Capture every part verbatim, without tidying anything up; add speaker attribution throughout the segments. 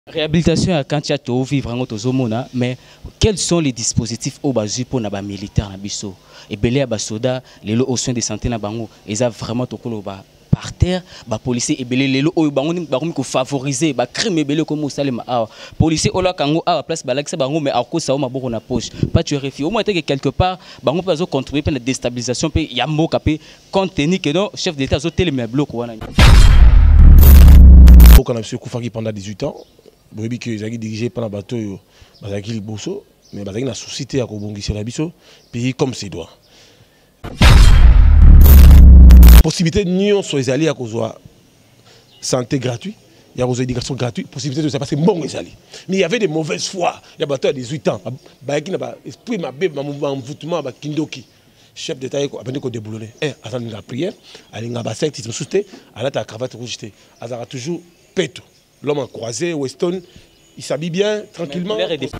Speaker 1: Réhabilitation à Kantiato, vivre en Otozomona, mais quels sont les dispositifs au basu pour les militaires na biso? Et belé à soda, les lots au soins de santé na bango, ils ont vraiment tout ba par terre, ba policiers et belé les lots au bango ni bango ko favoriser, ba crime et belé comme au salem a. Policiers au la kango a place ba l'accès bango mais à cause ça au maboko na poche. Pas tu réfléchis. Au moins que quelque part, bango peut contribuer à la déstabilisation, puis y a mot capé compte tenu que non chef d'État zo télé mais bloc wana.
Speaker 2: Au Canada, M. Koufaki pendant dix-huit ans. Vous avez que j'ai dirigé par un bateau, Bazaki Bosso, mais Bazaki a suscité à Kobongisi Rabiso, pays comme ses doigts. Possibilité de nous sur les alliés à cause de santé gratuite, il y a des éducation gratuite, possibilité de ça parce que bon les alliés. Mais il y avait des mauvaises foi. Il y a bateau à dix-huit ans, Bazaki n'a pas esprit ma bébé, ma envoûtement, ma kindoki. Chef d'État a appris qu'on déboulonnait. Eh, à la prière, à l'ingabasek, ils sont soustés, à la cravate rouge, à la toujours péto. L'homme en croisé, Weston, il s'habille bien, tranquillement. Il y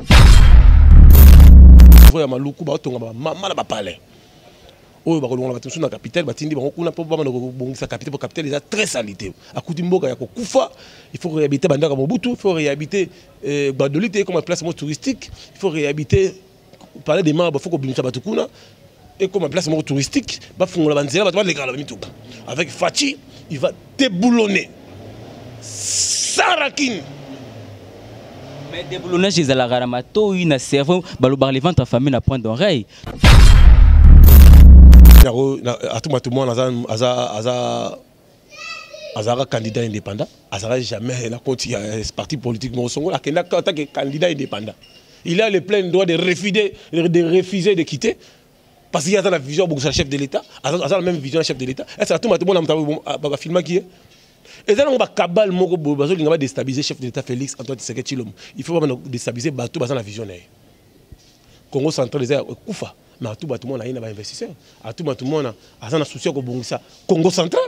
Speaker 2: a Maloukou, maman n'a pas parlé. Oh, bah on va tenir sur la capitale, bah tindi, bah on a pas besoin de sa capitale, pour capitale, il est très salité. À côté de Mboga, il y a Koufa, il faut réhabiter Bandaka Mobutu, il faut réhabiter Badolite comme un placement touristique, il faut réhabiter, parler des marbres, il faut qu'on bimsa Batukuna, et comme un placement touristique, bah faut la banzera, bah les gars, avec Fachi, il va déboulonner. Sarakine.
Speaker 1: Mais déboulonnage des alagaramato, il a cerveau, balobar les ventes à famille à point d'oreille.
Speaker 2: À tout le monde, Azara candidat indépendant, Azara jamais la continue parti politique au Congo, en tant que candidat indépendant. Il a le plein droit de refuser, de refuser de quitter. Parce qu'il y a la vision de chef de l'État, Azara la même vision de chef de l'État. Est-ce que tout le monde a filmé qui est? Et ça, on va cabal moko bobazo, il va déstabiliser chef d'État Félix Antoine Tshisekedi Tshilombo. Il faut vraiment déstabiliser bateau dans la vision. Congo central les Koufa, mais à tout le monde a un investisseur. À tout le monde a un souci au Bongisa. Congo central.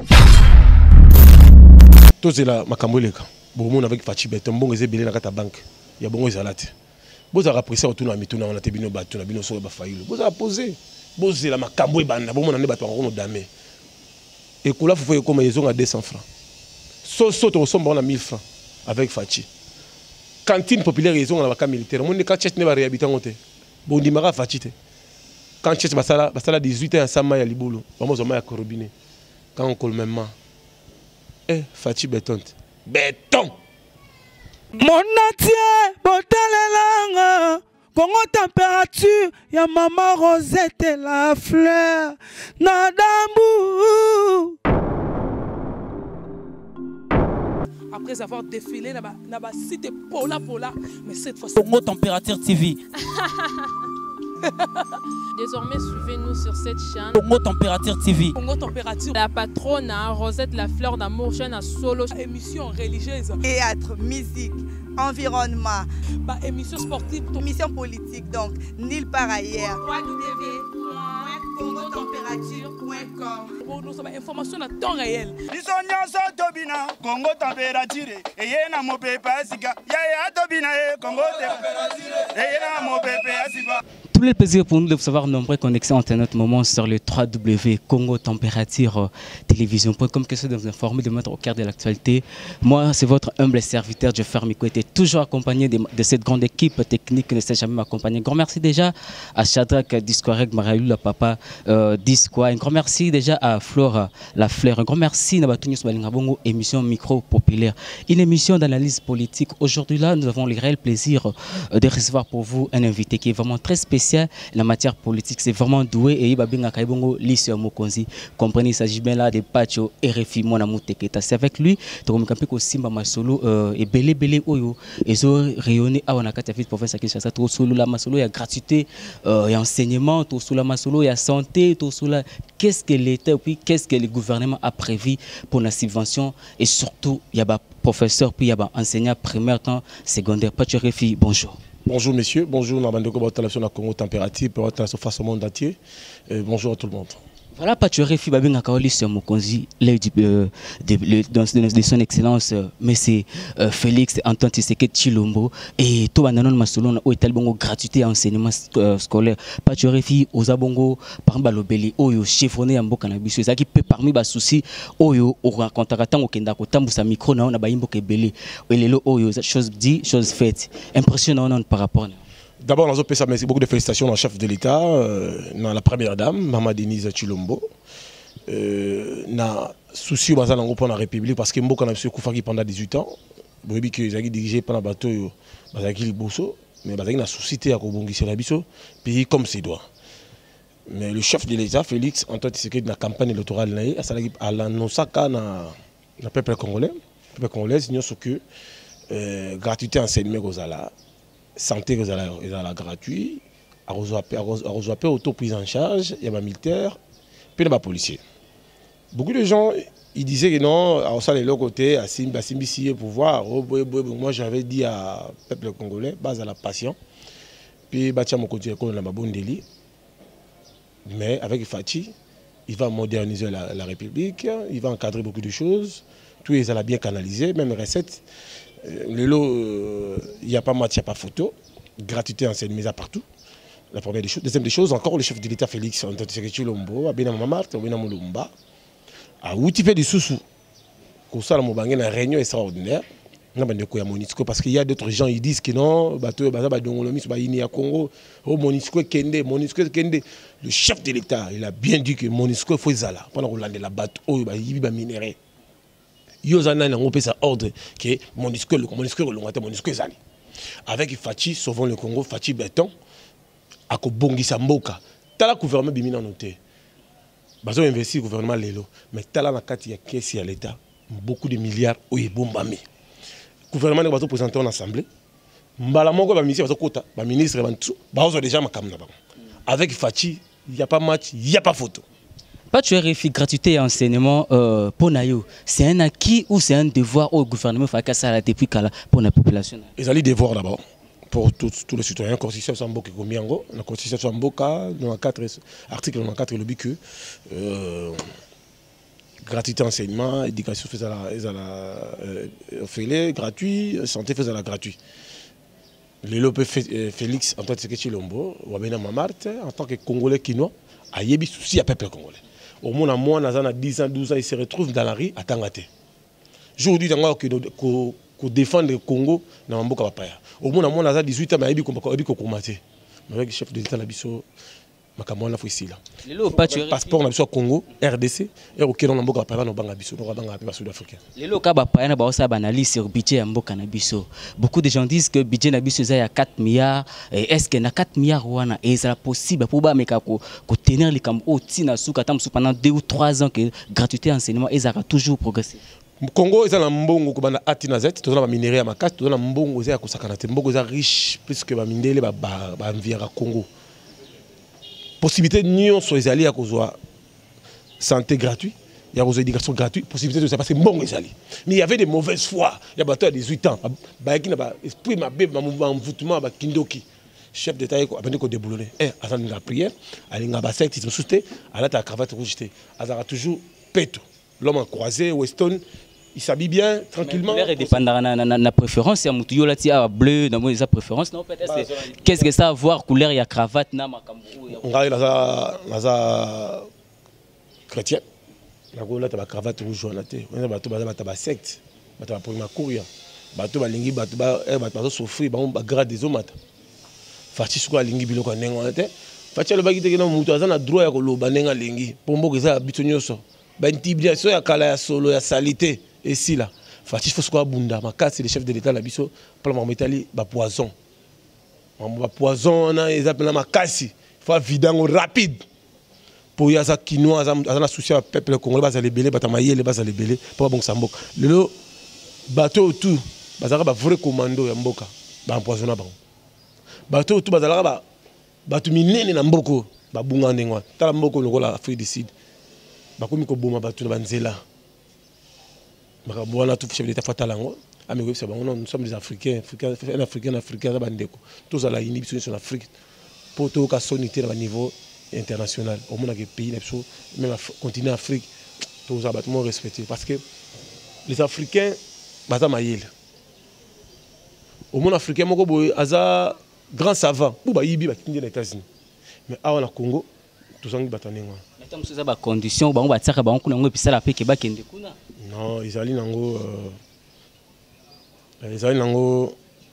Speaker 2: Tout c'est là, Makamboleka. Bon, avec Fachi Beton, bon, ils ont belé dans la banque. Il y a bon, ils ont laté. Vous avez apprécié autour de la mituna, on a tebino bateau, on a bino sur le bafaïlo. Vous avez posé. Vous c'est la Makamboy banda, bon, on a des bateaux en damé. Et qu'on a fait comme ils ont à deux cents francs. Saute au sombre, on a mille francs avec Fachi. Cantine populaire, ils ont la vaca militaire. On est quand Tchèque n'est pas réhabité en côté. Bon, on dit Mara Fachi. Quand Tchèque va dix-huit ans, ça m'a à Libolo. Vamos au Maya Corobine. Quand on colle même. Eh, Fachi béton. Béton!
Speaker 3: Mon atier, botalelanga. Congo température, ya maman Rosette la fleur. Nadambu. Après avoir défilé dans la cité Pola Pola, mais cette fois-ci Congo Température T V.
Speaker 4: Désormais, suivez-nous sur cette chaîne.
Speaker 3: Congo Température T V.
Speaker 4: Congo Température. La patronne Rosette la fleur d'amour, chaîne à solo. Émission religieuse.
Speaker 5: Théâtre, musique, environnement.
Speaker 4: Bah, émission sportive.
Speaker 5: Émission politique, donc nulle part ailleurs.
Speaker 4: w w w point congo température point com. Pour nous avoir information à temps réel.
Speaker 6: Congo Température. Et y a mon pépé Asika. Yaya Tobina Congo Température. Et y a mon pépé Asika.
Speaker 1: Tout le plaisir pour nous de vous savoir nombreux connexions internet moment sur le w w w point congo température télévision point com que c'est de vous informer, de mettre au cœur de l'actualité. Moi, c'est votre humble serviteur, Jeffrey Miko, était toujours accompagné de, de cette grande équipe technique qui ne s'est jamais accompagnée. Un grand merci déjà à Shadrach Discoareg, Marayou, le papa euh, Discoa. Un grand merci déjà à Flora La Fleur. Un grand merci à Batounis Malingabongo, émission Micro Populaire. Une émission d'analyse politique. Aujourd'hui là, nous avons le réel plaisir euh, de recevoir pour vous un invité qui est vraiment très spécial. La matière politique, c'est vraiment doué et il va bien Kaibongo Lissio Mokonzi. Comprenez, il s'agit bien là de Pacho R F I Monamuteketa. C'est avec lui, comme Kampiko Simba Masolo et Belé Belé Oyo. Et so rayonné à Wanakata Fit Province à Kinshasa. Tout solo la Masolo, il y a gratuité, il y a enseignement, tout solo la Masolo, il y a santé, tout solo. Qu'est-ce que l'État puis qu'est-ce que le gouvernement a prévu pour la subvention et surtout, il y a des professeurs puis il y a des enseignants primaires, temps secondaire. Pacho R F I, bonjour.
Speaker 2: Bonjour messieurs, bonjour Nabandoko Batalation la Congo Température, pour être face au monde entier. Et bonjour à tout le monde.
Speaker 1: Voilà, Paturefi Babinga Kaoli sur Mokonzi, de, de, de, de son excellence, euh, mais c'est euh, Félix Antoine Tshisekedi Tshilombo et tout le monde masolon au Italbongo gratuité enseignement euh, scolaire. Paturefi Ozabongo par Balobeli, Oyo chiffonné en Bokanabis, ça qui peut parmi bas soucis, Oyo au contractant au Kendako Tambousa micro na on a baimbo kebeli, et les lots Oyo chose dit, chose faite, impressionnant par rapport.
Speaker 2: D'abord, on a merci beaucoup de félicitations au chef de l'État, euh, la première dame, Maman Denise Tshilombo. Euh, na souci pour la République parce que Mboka n'a pas pendant dix-huit ans. Vous voyez que j'ai dirigé pendant le bateau, Bazaki Bosso, mais Bazaki n'a souci à Kobongisi Labiso, pays comme ses doigts. Mais le chef de l'État, Félix Antoine Tshisekedi, dans la campagne électorale, il a annoncé dans le peuple congolais, le peuple congolais, il y a gratuité enseignement aux ala. Santé est gratuit, à rejoindre auto prise en charge, il y a des militaires, puis il y a des policiers. Beaucoup de gens ils disaient que non, à ça de l'autre côté, à Simbi pouvoir. Moi j'avais dit à peuple congolais, base à la passion, puis bâtir mon côté comme la Babondeli. Mais avec Fachi, il va moderniser la, la République, il va encadrer beaucoup de choses, tout les a bien canalisé, même les recettes. Le lot, il n'y a pas match, il n'y a pas photo. Gratuité enseignement partout. La première des choses. Deuxième des choses, encore le chef de l'État Félix Antoine Tshilombo, à Benama Marthe, à Benama Mulumba, à Outipe du Soussou. Comme ça, on a une réunion extraordinaire. Parce qu'il y a d'autres gens qui disent que non, le chef de l'État, il a bien dit que Monisco faut zala pendant qu'on l'a la bateau, il va minérer. Yozana n'a pas sa ordre que Monisco le Monisco le Monisco zali. Avec Fachi sauvons le Congo, Fachi béton, à Kobongi Samboka. Tala gouvernement bimina noté. Bazo investir gouvernement lelo, mais tala na kati ya caisse ya l'État, beaucoup de milliards oye bombami. Gouvernement va présenter en assemblée. Mbala moko ba ministre va kota, ba ministre va tout, ba ozo déjà makamna ba. Avec Fachi, il y a pas match, il y a pas photo.
Speaker 1: Pas tu es gratuité et enseignement euh, pour Nayo. C'est un acquis ou c'est un devoir au gouvernement faire ça depuis pour la population?
Speaker 2: Ils ont des devoirs d'abord pour tous, tous les citoyens. La Constitution Samboka Gomiango, la Constitution Samboka, dans le quatre article quatre, le but que euh, gratuité enseignement, éducation faisait la, la euh, fait gratuit, santé faisait la gratuit. Le Lopé Félix Antoine Tshilombo, Wabena Mamarte, en tant que Congolais quinois, a yebi souci à peuple congolais. Au moins, à moins, à dix ans, douze ans, il se retrouve dans la rue à Tangate. Aujourd'hui, qu'on défend le Congo, dans le Mboka Papaya. Au moins, à moins, à dix-huit ans, il y a des combattés. Mais avec le chef de l'État, Makamwana faut ici là. Le passeport na biso Congo, R D C, et auquel on a mboka pa na banga biso, no banga pa sud-africain.
Speaker 1: Le lo ka ba pa na ba osa banali sur budget ya mboka na biso. Beaucoup de gens disent que budget na biso za ya quatre milliards, est-ce que na quatre milliards wana et c'est possible pour ba meka ko ko tenir les camps au tina suka tam pendant deux ou trois ans que gratuité enseignement et ça a toujours progressé.
Speaker 2: Congo est un mbongo ko bana atina zet, to na minerai ya makasi, to na mbongo za ko sakana te, mbongo za riche plus que ba mindele ba ba enviera Congo. Possibilité de sur les alliés à cause de santé gratuite, il y a des éducation gratuite, possibilité de ça parce que bon les alliés. Mais il y avait des mauvaises foi. Il y a des dix-huit ans, bah qui n'a pas esprit ma bébé, ma envoûtement, bah kindoki. Chef d'État a appelé qu'on déboulonnait. Eh, à la prière, à l'ingaba secte, ils se soutaient, à la cravate rouge, à la toujours péto. L'homme en croisé, Weston. Il s'habille bien, tranquillement.
Speaker 1: La dépendant de la préférence, il y a bleu, dans sa préférence. Qu'est-ce que ça a à voir couleur, il y a cravate,
Speaker 2: on regarde la chrétien. On a la cravate rouge, on a la secte, on a la première courir. Bato balingi bato ba bato souffrir ba ba grade des hommes. Fati suko lingi biloko nengo on était. Fati le bagite que non mutu azana droit ya ko loba nenga lingi. Pombo que ça bitonyoso. Ba intimidation ya kala ya solo ya salité. Et si là, Fatih Fosco Bunda, ma casse, le chef de l'État, la biso, pour la métallie, bah poison. Bah poison, ils appellent ma casse. Il faut vider rapide. Pour y avoir quinoa, un souci à peuple congolais, bah ça les belé, bah tamaïe, les bah ça les belé, pour bon sambok. Le bateau tout, bah ça va vrai commando ya mboka, bah empoisonné bah. Bateau tout, bah ça va bah tu minene na mboko, bah bunga ndengwa. Tala mboko le la Afrique du Sud. Bah comme ko boma bateau na banzela. Nous sommes des Africains, Africains, Africains, Africains, tous à la Union en Afrique. Pour tout cas, soniter à niveau international. Au monde des pays, même le continent Afrique, tout ça, tout le monde respecté. Parce que les Africains, ils ont au monde africain, ils ont grand savant. Ils ont les États-Unis. Mais à la Congo, tout ça, ils ont
Speaker 1: des conditions. Non,
Speaker 2: ils allaient dans ils allaient dans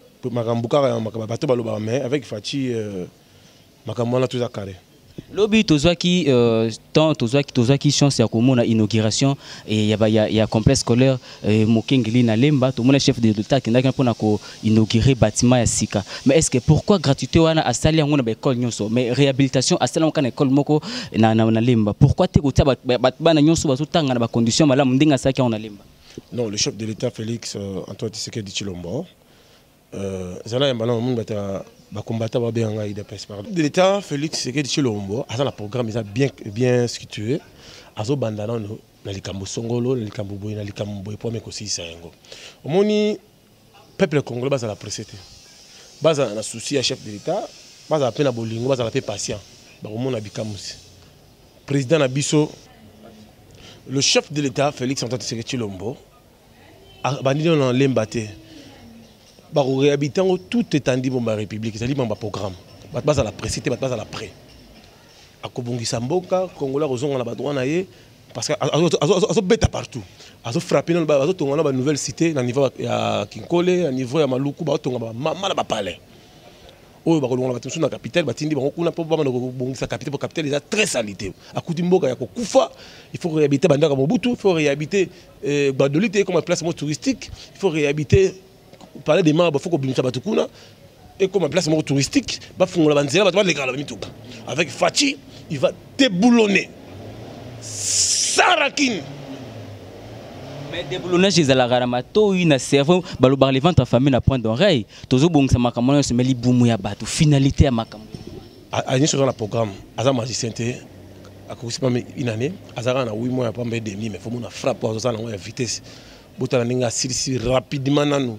Speaker 2: mais avec Fati, makamwana tout ça carré.
Speaker 1: Lobby tozwaki tant tozwaki tozwaki chance ya komona inauguration et ya ya ya complexe scolaire Mokengeli na Lemba to mona chef de l'État qui ndaka pona ko inaugurer bâtiment ya sika. Mais est-ce que pourquoi gratuité wana asali yango na ba école nyonso mais réhabilitation asali yango na école moko na na Lemba. Pourquoi te ko taba bana nyonso bazotanga na ba conditions malamu ndinga saki na Lemba?
Speaker 2: Non, le chef de l'État Félix euh, Antoine Tshisekedi Tshilombo euh zana ya bana monde bata ba combattant ba bien nga ida pes par de l'État Félix Tshisekedi Tshilombo a un programme bien bien situé azo bandana no na likambo songolo na likambo boy na likambo boy pour me ko sisa yango omoni peuple congolais baza la précédé baza na souci à chef de l'État baza pena bolingo baza la paix patient ba omona bikamusi président na biso le chef de l'État Félix Antoine Tshisekedi Tshilombo a bandé dans l'embate ba réhabitant tout étendu pour la République, c'est un programme. Ba base à la précité, ba base à la pré. A Kobongisa Mboka, Congolais ozonga na ba droit na ye parce que azo beta partout. Azo frapper dans azo tonga na ba nouvelle cité na niveau ya Kinkole, na niveau ya Maluku, ba tonga ba mama ba palais. Oyo ba kolonga ba tumsu na capitale, ba tindi ba kuna po ba na kobongisa capitale pour capitale déjà très salité. A kuti Mboka ya kokufa, il faut réhabiter bandaka Mobutu, il faut réhabiter euh Badolite comme place touristique, il faut réhabiter parler des marbres, il faut qu'on bimisa batukuna et comme place touristique, bah fongola banzela, bah les gars avec Fati, il va déboulonner. Sarakine.
Speaker 1: Mais déboulonnage ils la ramato une cerveau, balo bar les ventes en famille na point d'oreille. Tozo bong sa makamona se meli bumu ya batu finalité à makam.
Speaker 2: A ni sur le programme, aza magicien té a cousi pas une année, azara na huit mois pas mais demi mais faut mon frappe pour ça na vitesse. Botala ninga si rapidement nanu.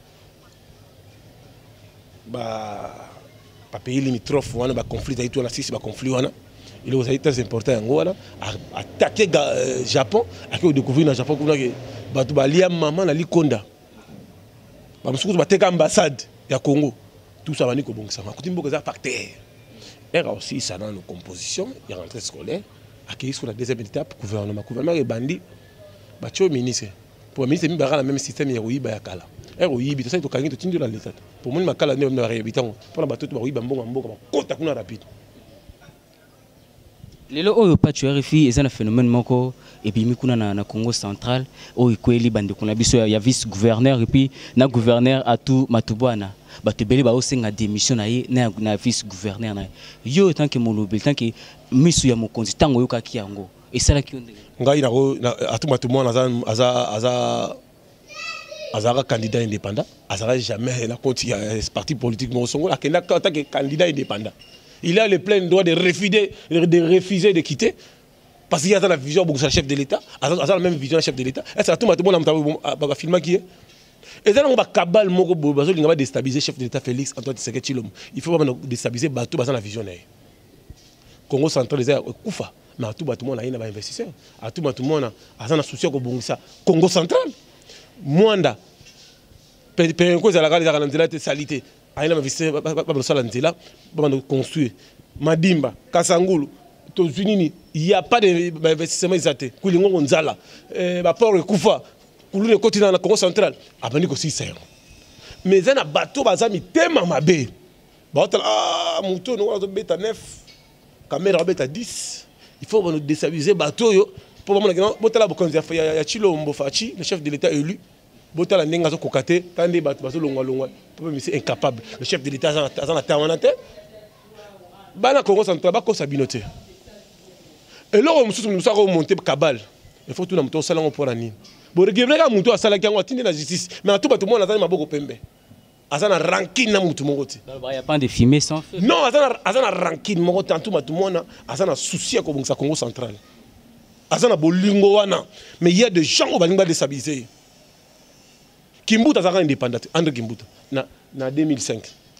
Speaker 2: Bah, pas pays limitrophe, on a un conflit avec tout on a six conflit on a. Il est très important en Angola attaquer le Japon, à qui on découvre dans Japon qu'on a que batu balia maman na likonda. Ba msukuzu bateka ambassade ya Congo. Tout ça va ni ko bongisa. Kuti mboka za facteur. Et aussi ça dans nos compositions, il y a rentrée scolaire, accueilli sur la deuxième étape gouvernement gouvernement est bandi. Ba cho ministre. Pour ministre mi bara la même système ya Ruiba ya kala. Ero yibi to sai to kangi to tindi la l'État. Pour moi makala ne na réhabitant pour la bateau to Ruiba mbonga mboka kota kuna rapide.
Speaker 1: Lelo oyo pa tu rifi ezana phénomène moko et puis mikuna na na Congo central oyo kweli bande kuna biso ya vice gouverneur et puis na gouverneur atu matubwana bato beli ba osenga démission na ye na na vice gouverneur na yo tant que molobi tant que misu ya mokonzi tango yo kaki yango et ça la ki onde
Speaker 2: ngai na atu matubwana aza aza aza azara candidat indépendant azara jamais la compte ya parti politique mo songo la kenda tant que candidat indépendant. Il a le plein droit de refuser, de refuser de quitter parce qu'il y a la vision de chef de l'État, il a la même vision du chef de l'État. Et ça tout le monde a filmé qui est. Et ça on va cabal moko bazo linga déstabiliser chef de l'État Félix Antoine Tshisekedi Tshilombo. Il faut pas déstabiliser bateau basant la vision naïe. Congo centralisé kufa, mais tout bateau monde a un investisseur. À tout bateau monde a un souci ko bongisa. Congo central. Mwanda. Pe ko za la gala za nzela te salité. Il a investi là, pour construire. Madimba, Kasangulu, il n'y a pas d'investissement exact. Il y a Gonzala, Bapor et Koufa, pour le continent de la Congo centrale. Il aussi ça. Mais il y a un bateau qui a mis tellement ma baie. Ah, mouton, on a bête à neuf, caméra bête à dix. Il faut nous déstabiliser le bateau. Pour le moment, il y a Tshilombo Fachi, le chef de l'État élu. Botala nenga zo kokate tande bato bazo longwa longwa c'est incapable le chef de l'État azana tawanate bana Congo central ba ko sabinote et là on mususu musa ko monter cabal il faut tout na muto sala pour la nini bo regretter ka muto asala ki ngo tinde na justice mais tout bato mona azana maboko pembe azana ranking na muto mongoti
Speaker 1: il y a pas de filmer sans feu
Speaker 2: non azana azana ranking mongoti tout bato mona azana souci ko bongisa Congo central azana bolingo wana mais il y a des gens qui vont déstabiliser Kimbuta a indépendant, André Kimbuta, en deux mille cinq.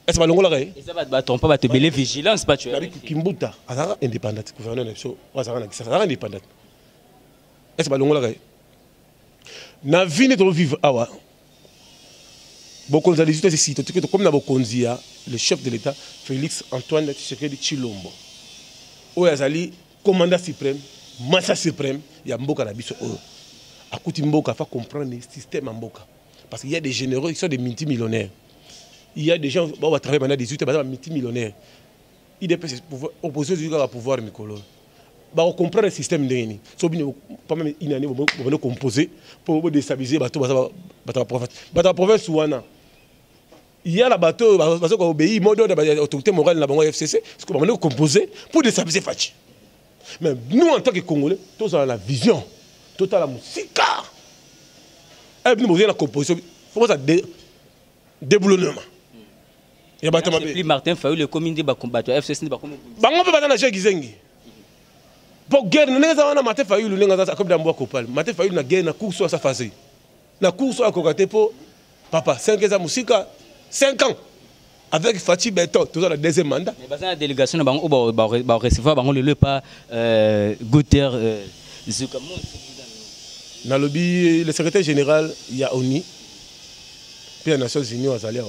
Speaker 2: Est-ce que Longola est?
Speaker 1: Et ça va te pas te belé vigilance pas tu es.
Speaker 2: Kimbuta, Azara indépendante, gouverneur Nepso, Azara indépendante. Est-ce que Longola est? Na vie de vivre awa. Beaucoup de les ici, comme na bokonzia, le chef de l'État Félix Antoine Tshisekedi Tshilombo. Oyazali commandant suprême, massa suprême, ya mboka na biso oyo. Akuti mboka fa comprendre le système en mboka. Parce qu'il y a des généraux qui sont des multimillionnaires. Il y a des gens qui vont travailler pendant dix-huit ans, multimillionnaires. Il y a des opposés qui ont pouvoir Mikolo. On comprend le système de l'I N I. Pas même une année, on va composer pour déstabiliser la province. Il y a la bateau, parce qu'on obéit, mode d'autorité morale dans la F C C, ce qu'on va composer pour déstabiliser Fachi. Mais nous, en tant que Congolais, tous avons la vision, tous avons la musique. Et nous avons la composition. Il faut que ça déboulonnement. Il y a
Speaker 1: plus Martin Fayulu, le commune de combattre F C C. On
Speaker 2: peut pas dans la Gizengi. Pour guerre, nous avons Martin Fayulu, nous avons comme d'Amboa Kopal. Martin Fayulu na guerre na course à sa phase. Na course à Kokaté pour papa cinq ans musique cinq ans. Avec Fachi Beto, tout ça le deuxième mandat.
Speaker 1: Mais la délégation va recevoir le pas Gouter Zukamon.
Speaker 2: Dans le secrétaire général, il y a ONI. Puis les Nations Unies aux alliés.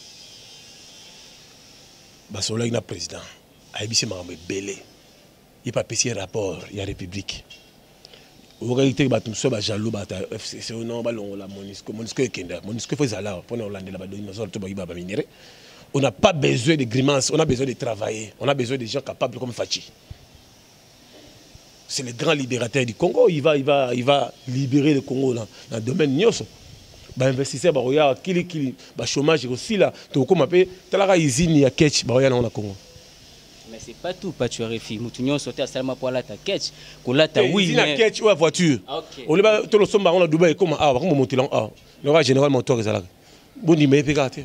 Speaker 2: Basola il y a président. Aïbisi Marambe Belé. Il n'y a pas de rapport, il y a République. En réalité, il y a des gens qui ont F C C, non, la MONUSCO, MONUSCO est Kenda. MONUSCO fait ça là, pour nous Hollande, on n'a pas besoin de grimaces, on a besoin de travailler, on a besoin de gens capables comme Fachi. C'est le grand libérateur du Congo, il va, il va, il va libérer le Congo dans, dans le domaine Nyos. Bah investisseurs, bah regarde, qui qui, bah chômage aussi là, tout comme appelé, t'as usine il y a catch, bah regarde on a Congo.
Speaker 1: Mais c'est pas tout, pas tu as réfléchi. Moutounion sauté à Salma pour la ta catch, qu'on la ta oui.
Speaker 2: Il y a catch ou la voiture. On le bat tout le sommet on a Dubaï comme ah, comme monter là ah. Le roi général moteur est là. Bon dit mais pégate.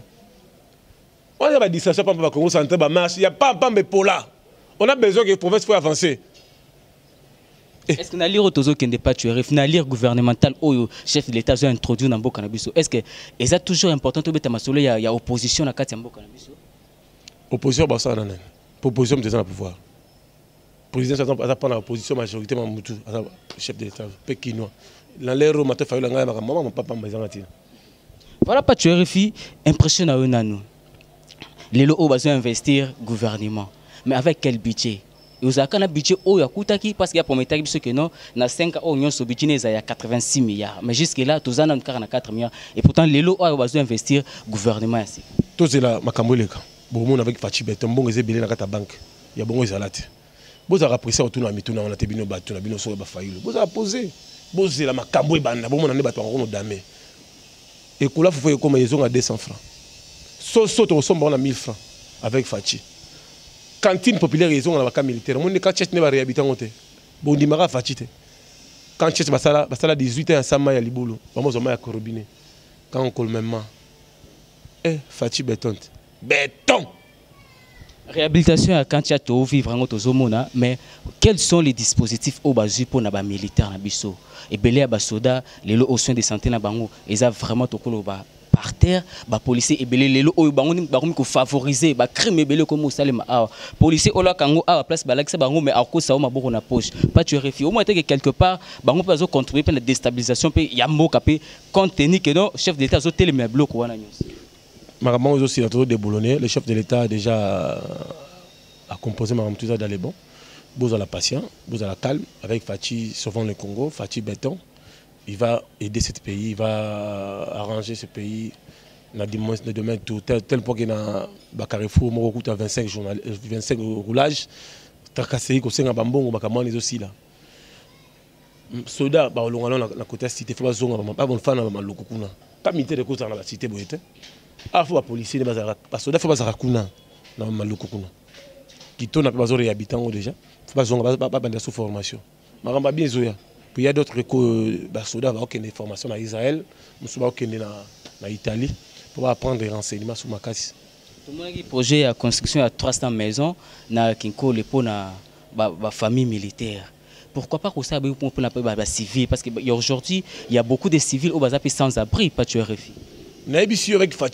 Speaker 2: On a pas dit ça, ça pas Congo centre, bah marche, il y a pas pas mais pour là. On a besoin que la province soit avancer.
Speaker 1: Est-ce qu'on a lire autozo qui n'est pas tué, on lire gouvernemental ou chef de l'État a introduit dans le cannabis. Est-ce que c'est toujours important que il y a opposition à Katia cannabis?
Speaker 2: Opposition bah ça non. Proposition de dans le pouvoir. Président ça ça prend la position majoritairement Moutou, chef de l'État pékinois. Dans l'air au matin fallu la maman papa mbazangati.
Speaker 1: Voilà pas tué refi impressionnant nous. Les lots ont besoin d'investir gouvernement. Mais avec quel budget? Vous avez un budget où il y a Koutaki parce qu'il y a pour mettre que non, dans cinq ans, il y a quatre-vingt-six milliards. Mais jusque-là, tous en ont quarante-quatre milliards. Et pourtant, les lots ont besoin d'investir gouvernement ici.
Speaker 2: Tout c'est là, ma camboleka. Bon, avec Fachi Beton, bon, ils ont belé dans la banque. Il y a bon, ils ont la tête. Vous avez apprécié autour de la mituna, on a tébino bateau, on a bino sur la faïle. Vous avez posé. Vous avez la macambo et banda, bon, on a des bateaux en damé. Et qu'on a fait comme ils ont à deux cents francs. Sauf saut au sombre, on a mille francs avec Fachi. Cantine populaire, ils ont la vacance militaire. Mon quartier n'est pas réhabitant. Bon, on m'a fatigué. Quand tu es dix-huit ans, ça m'a libolo. Vamos au robinet. Quand on colle même. Eh, fatigué béton. Béton.
Speaker 1: Réhabilitation à quand tu as vivre en autozomona, mais quels sont les dispositifs au bas pour les militaires na biso? Et belé à basoda, les lots aux soins de santé na bango, ils ont vraiment tout le bas. Par terre, les policiers et les lots qui favoriser les crimes et les comme Salem. Les policiers ont la kango à la place balak bango mais à cause ça on a beaucoup na poche. Pas tu réfléchis au moins que quelque part bango peut contribuer à la déstabilisation puis y a mot capé compte tenu que non chef d'État a télé mais bloc ou ana news.
Speaker 2: Maman aussi a toujours déboulonné. Le chef de l'État a déjà a composé Maman tout ça dans les bons. Vous avez la patience, vous avez la calme avec Fachi sauvant le Congo, Fachi Béton. Il va aider ce pays, il va arranger ce pays dans le domaine tout. Tel, tel point qu'il y a un carrefour, il y a vingt-cinq, vingt-cinq roulages. Tracasserie, il y a un bambon, il y a des aussi là. Soda, il y a un côté cité, il y a un fan, il y a un pas militaire de côté dans la cité. Il faut les policiers, il soda, il faut les rakuna dans le Kokuna. Qui tourne avec les habitants déjà, il faut pas sous formation. Je bien zoya. Puis il y a d'autres soldats qui ont des formations en Israël, qui ont en Italie, pour apprendre des renseignements sur ma casse.
Speaker 1: Tout le monde a projet de construction de trois cents maisons dans la famille militaire. Pourquoi pas que ça pour les civils? Parce qu'aujourd'hui, il y a beaucoup de civils au sans abri, pas de R F I.
Speaker 2: Nous avons avec Fachi,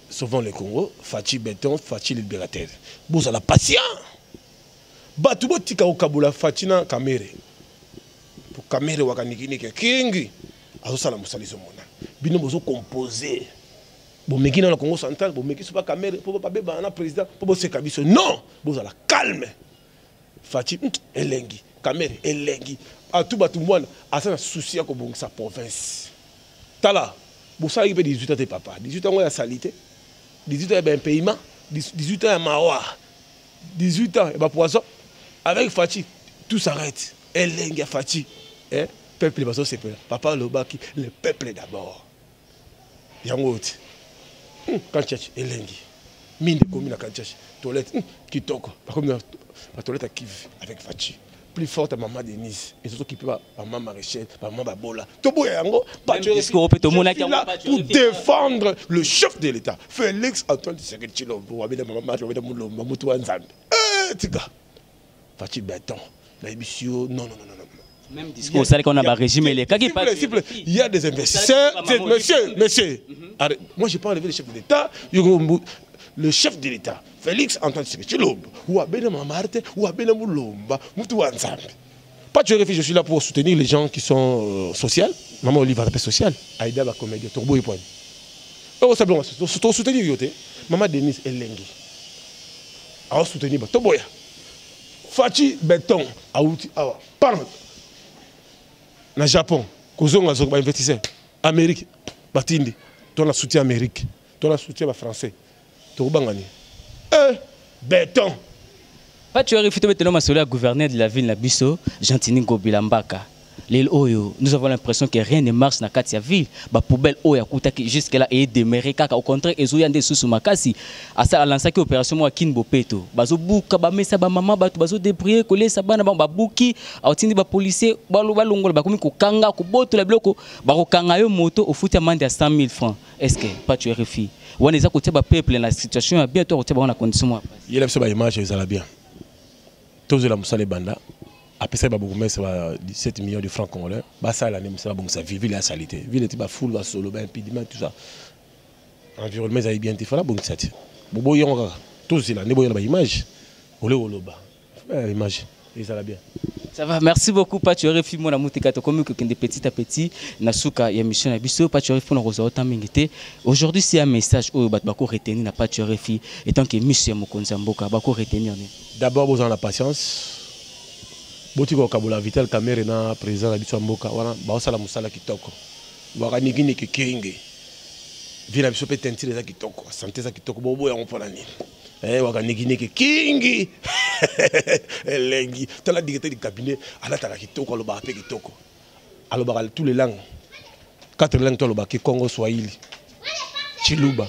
Speaker 2: sauvons le Congo, Fachi béton, Fachi libérateur. Vous avez patient. Batu bo tika okabula Fachi na kamere. Pour kamere wakaniki ni kingi. Azo sala musalizo mona. Bino bozo composer. Bon meki na Congo central, bon meki pas kamere, pour pas beba na président, pour bo se kabiso. Non, vous avez calme. Fachi elengi, kamere elengi. A tout batu mwana, asa na souci ko bon sa province. Tala, vous savez que dix-huit ans de papa, dix-huit ans de salité, dix-huit ans de paiement, dix-huit ans de mawa, dix-huit ans de poisson. Avec Fachi, tout s'arrête. Elengi a Fachi. Eh, peuple baso c'est papa le baki, le peuple d'abord. Yango quand cherche Elengi. Mine de commune à Kanchachi, toilette qui toque. Par contre, la toilette à Kiv avec Fachi. Plus forte à maman Denise. Et surtout qui peut à maman Maréchal, à maman Babola. Tobo Yango, pour défendre le chef de l'État. Félix Antoine Tshisekedi Tshilombo, Wabeda Maman Wabeda Moulom, Mamoutou Nzambe. Eh, tika. Fachi Béton, la émission, non, non, non, non.
Speaker 1: Même discours, c'est qu'on a un régime.
Speaker 2: Il y a des investisseurs. Monsieur, monsieur, moi je n'ai pas enlevé le chef de l'État. Le chef de l'État, Félix Antoine Tshisekedi Tshilombo, ou Abena Mamarte, ou Abena Moulomba, Moutou Nzambe. Pas de réfugié, je suis là pour soutenir les gens qui sont euh, sociaux. Maman Olive a la paix sociale. Aïda la comédie, Torbo et Poigne. Oh, simplement, soutenir Yoté. Maman Denise Elengi. Alors soutenir Toboya. Fachi Béton, Aouti, Awa. Pardon. Na Japon, Kozonga Zogba investisseur. Amérique, Batindi. Toi la soutien Amérique. Toi la soutien français. Eh, béton.
Speaker 1: Pas tu as refusé maintenant ma soeur gouverneur de la ville de Bisso, Gentini Gobilambaka. L'île Oyo, nous avons l'impression que rien ne marche dans la ville. La poubelle Oyo qui jusque-là est demeurée. Au contraire, ils ont des sous makasi. À ça, à lancer l'opération moi Kinbo Peto. Bazo bouka, ba mesa ba maman, ba bazo débrouiller, coller sa bana ba bouki, a tindi ba policier, ba lo ba longo ba komi ko kanga ko boto la bloko, ba ko kanga yo moto au foot amende à cent mille francs. Est-ce que pas tu es refus? On est à côté de peuple dans la situation à bientôt côté on a condition.
Speaker 2: Il a fait ça image ça la bien. Tous les musale banda. Après ça, il y a dix-sept millions de francs congolais. Ça, l'année, ça va sa vie, la salité. Ville était foule, la solo, impédiment, tout ça. Environnement, ça a bien été fait. Bon, ça. Bobo yonga. Tous là, ne voyons pas image. Olé oloba. Image. Et ça va bien.
Speaker 1: Ça va, merci beaucoup. Pacho refi mon amour tekato comme que petit à petit nasuka ya mission na biso Pacho refi na rosa otamingité. Aujourd'hui c'est un message au bat bako retenir na Pacho refi étant que mission mokonza mboka bako retenir.
Speaker 2: D'abord vous en la patience. Botiko kabola vital caméra na président na biso mboka wana ba osala musala kitoko. Waka nigini ke kenge. Vila biso pe tentire za kitoko, santé za kitoko bobo ya mpona nini. Eh waka nigini ke kingi. Elengi, tu as la directeur du cabinet, ala ta kitoko loba pe kitoko. Aloba tous les langues. Quatre langues to loba ke Congo Swahili. Chiluba.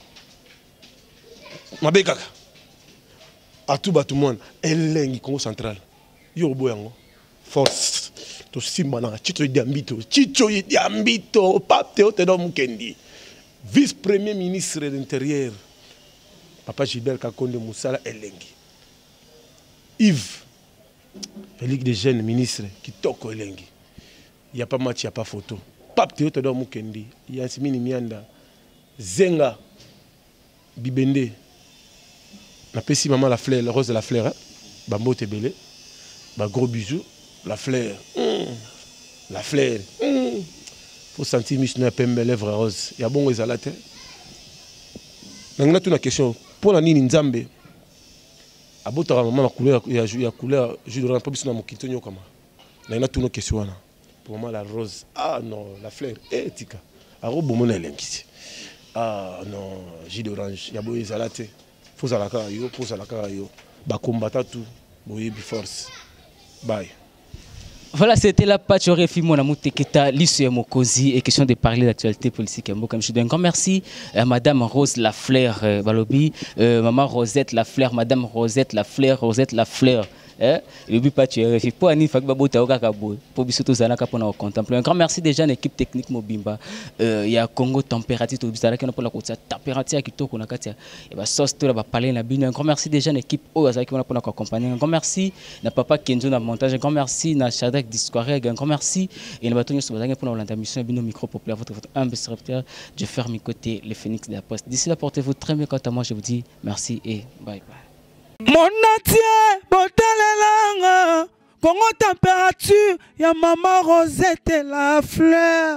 Speaker 2: Mabeka. A tout bas tout le monde, elengi Congo central. Yobo yango. Force. To simba na chicho diambito, chicho diambito, pape te do mukendi. Vice-premier ministre de l'Intérieur. Papa Gilbert Kakonde Moussala elengi. Yves, Félix des jeunes ministres qui toquent elengi. Il n'y a pas match, il n'y a pas photo. Pape Théo Todor Mukendi, Yasmini Mianda, Zenga, Bibende. On appelle si maman la fleur, la rose de la fleur, hein? Bambo Tebele, bah gros bisous, la fleur, mmh. La fleur, mmh. Faut sentir Michel Pembe, lèvres roses. Il y a bon les alates. On a une question. Pour la Nini Nzambe, à bout maman la couleur, il y a la couleur, je ne rentre pas sur mon kitonio comme ça. On a une question. Pour moi la rose, ah non, la fleur, eh tika. Ah robo mon elenki. Ah non, jus d'orange, il y a beau les alates. Faut ça la carayo, faut ça la carayo. Ba combattre tout, boye bi force. Bye.
Speaker 1: Voilà, c'était la Pacho refi mon amour teketa l'issue mokozi et question de parler d'actualité politique. Comme je dis un grand merci à Madame Rose Lafleur euh, Balobi, euh, Maman Rosette Lafleur, Madame Rosette Lafleur, Rosette Lafleur. Eh, le but pas tuer. Il faut aller faire que babota au kakabo. Pour biso tous zana kapona contempler. Un grand merci déjà à l'équipe technique Mobimba. Il y a Congo température tout bizarre qui n'a pas la côte température qui tourne na katia. Et bah sauce tout là va parler na bino. Un grand merci déjà à l'équipe Oaza qui n'a pas accompagner. Un grand merci na papa Kenzo na montage. Un grand merci na Shadak Discoire. Un grand merci et na batonyo sur bazanga pour la mission bino micro populaire votre votre humble serviteur. Je ferme mes côtés les phénix de la poste. D'ici là portez-vous très bien quant à moi je vous dis merci et bye bye.
Speaker 3: Mon atier, botalelanga, Congo température, ya maman Rosette la fleur,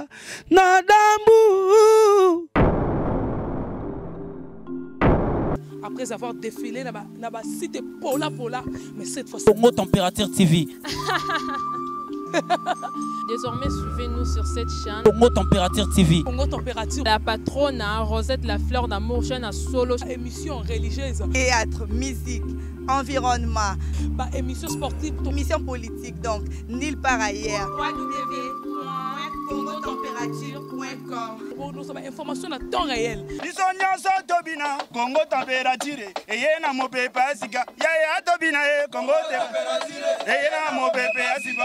Speaker 3: nadambu. Après avoir défilé dans la cité Pola Pola, mais cette fois Congo température T V.
Speaker 7: Désormais, suivez-nous sur cette chaîne.
Speaker 3: Congo Température T V.
Speaker 7: Congo Température. La patronne, Rosette la fleur d'amour, chaîne à solo.
Speaker 3: Émission religieuse.
Speaker 5: Théâtre, musique, environnement.
Speaker 3: Bah, émission sportive.
Speaker 5: Émission politique, donc, nulle part ailleurs.
Speaker 4: w w w point congo température point com.
Speaker 3: Pour nous avons information à temps réel.
Speaker 6: biso nyonso tobina Congo température eyena mopepe asika yaya tobina e Congo température eyena mopepe asika